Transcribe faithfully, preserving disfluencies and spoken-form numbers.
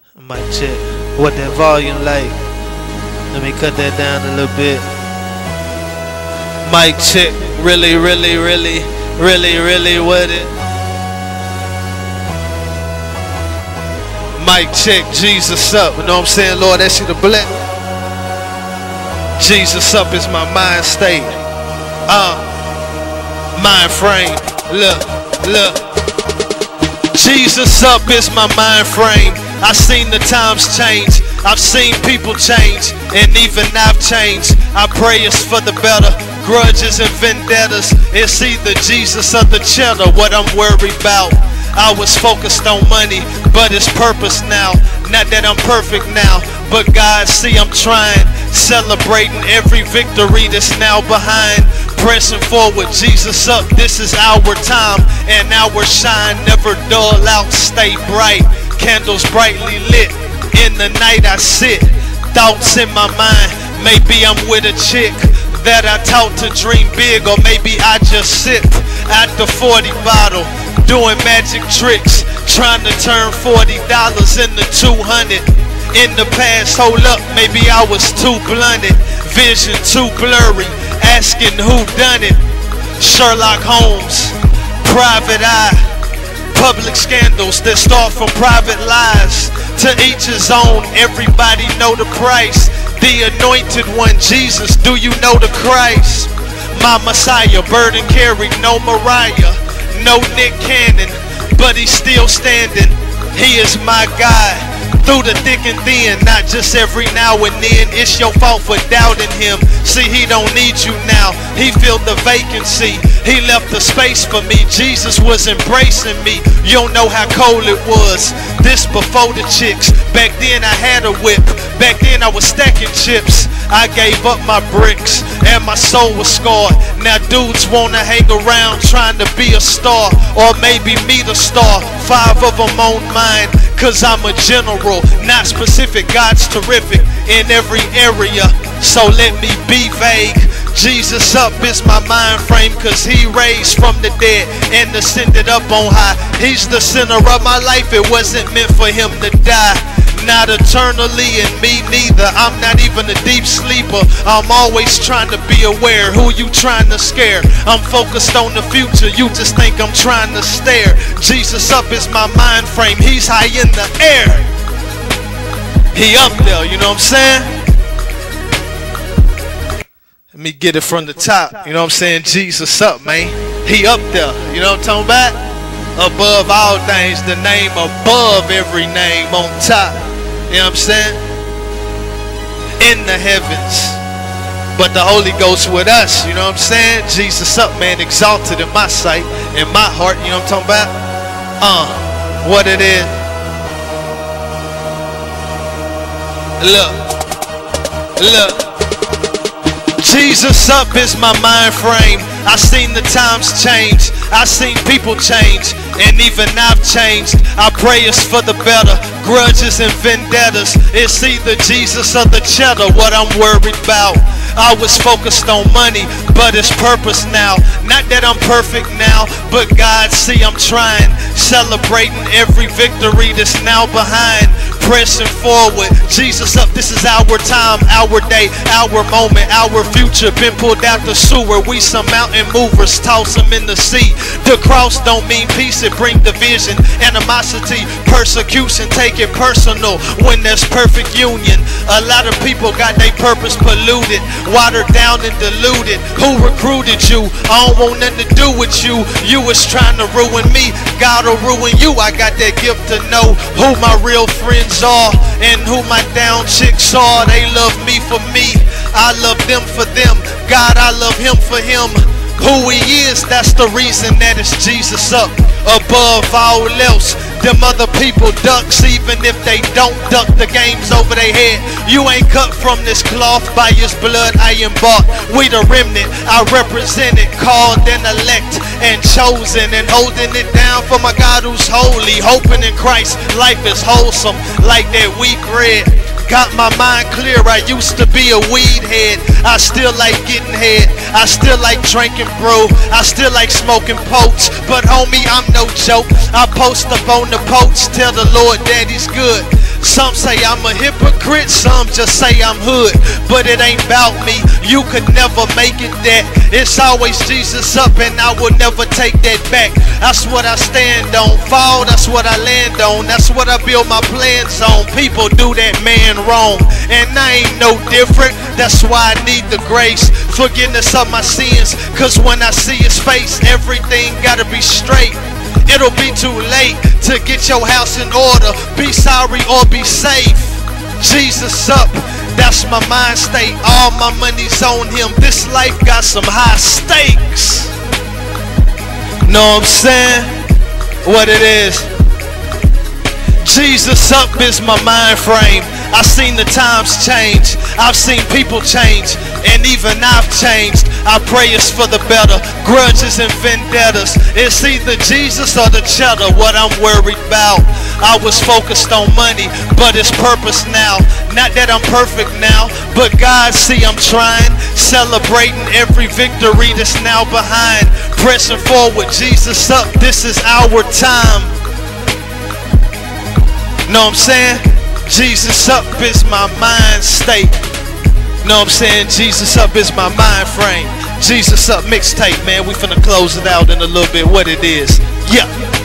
Mic check. What that volume like? Let me cut that down a little bit. Mic check. Really, really, really, really, really with it. Mic check. Jesus up. You know what I'm saying, Lord? That's you to bless. Jesus up is my mind state. Uh, mind frame. Look, look. Jesus up is my mind frame. I seen the times change, I've seen people change, and even I've changed. I pray it's for the better, grudges and vendettas. It's either Jesus or the cheddar, what I'm worried about. I was focused on money, but it's purpose now. Not that I'm perfect now, but God, see I'm trying. Celebrating every victory that's now behind. Pressing forward, Jesus up, this is our time. And our shine, never dull out, stay bright. Candles brightly lit, in the night I sit. Thoughts in my mind, maybe I'm with a chick that I taught to dream big, or maybe I just sip at the forty bottle, doing magic tricks, trying to turn forty dollars into two hundred. In the past, hold up, maybe I was too blunted, vision too blurry, asking who done it. Sherlock Holmes, private eye, public scandals that start from private lies. To each his own, everybody know the price. The anointed one, Jesus, do you know the Christ? My Messiah, burden carried, no Mariah, no Nick Cannon, but he's still standing. He is my God, through the thick and thin, not just every now and then. It's your fault for doubting him. See, he don't need you now. He filled the vacancy. He left the space for me. Jesus was embracing me. You don't know how cold it was. This before the chicks. Back then I had a whip. Back then I was stacking chips. I gave up my bricks and my soul was scarred. Now dudes wanna hang around trying to be a star, or maybe meet a star. Five of them on mine, cause I'm a general, not specific. God's terrific in every area, so let me be vague. Jesus up is my mind frame, cause he raised from the dead and ascended up on high. He's the center of my life. It wasn't meant for him to die, not eternally, and me neither. I'm not even a deep sleeper. I'm always trying to be aware. Who you trying to scare? I'm focused on the future. You just think I'm trying to stare. Jesus up is my mind frame. He's high in the air. He up there, you know what I'm saying? Let me get it from the top. You know what I'm saying? Jesus up, man. He up there. You know what I'm talking about? Above all things, the name above every name, on top. You know what I'm saying? In the heavens. But the Holy Ghost with us, you know what I'm saying? Jesus up, man, exalted in my sight, in my heart, you know what I'm talking about? Uh, what it is. Look, look. Jesus up is my mind frame. I seen the times change, I seen people change, and even I've changed. I pray it's for the better, grudges and vendettas. It's either Jesus or the cheddar, what I'm worried about. I was focused on money, but it's purpose now. Not that I'm perfect now, but God, see I'm trying. Celebrating every victory that's now behind. Pressing forward, Jesus up, this is our time, our day, our moment, our future. Been pulled out the sewer, we some mountain movers, toss them in the sea. The cross don't mean peace, it bring division, animosity, persecution. Take it personal when there's perfect union. A lot of people got their purpose polluted, watered down and diluted. Who recruited you? I don't want nothing to do with you. You was trying to ruin me, God will ruin you. I got that gift to know who my real friends are and who my down chicks are. They love me for me, I love them for them. God, I love him for him. Who he is, that's the reason that it's Jesus up above all else. Them other people ducks, even if they don't duck, the game's over their head. You ain't cut from this cloth, by his blood I am bought. We the remnant, I represent it, called and elect and chosen, and holding it down for my God who's holy. Hoping in Christ, life is wholesome like that wheat bread. Got my mind clear, I used to be a weed head. I still like getting head, I still like drinking bro, I still like smoking pokes. But homie, I'm no joke, I post up on the post, tell the Lord that he's good. Some say I'm a hypocrite, some just say I'm hood, but it ain't about me. You could never make it that. It's always Jesus up, and I will never take that back. That's what I stand on. Fall, that's what I land on. That's what I build my plans on. People do that man wrong, and I ain't no different. That's why I need the grace, forgiveness of my sins, cause when I see his face, everything gotta be straight. It'll be too late to get your house in order. Be sorry or be safe. Jesus up, that's my mind state. All my money's on him. This life got some high stakes. Know what I'm saying? What it is. Jesus up is my mind frame. I've seen the times change. I've seen people change, and even I've changed. I pray it's for the better. Grudges and vendettas, it's either Jesus or the cheddar. What I'm worried about, I was focused on money, but it's purpose now. Not that I'm perfect now, but God see I'm trying. Celebrating every victory that's now behind. Pressing forward, Jesus up, this is our time. Know what I'm saying? Jesus up is my mind state. Know what I'm saying? Jesus up is my mind frame. Jesus up mixtape, man. We finna close it out in a little bit. What it is. Yeah.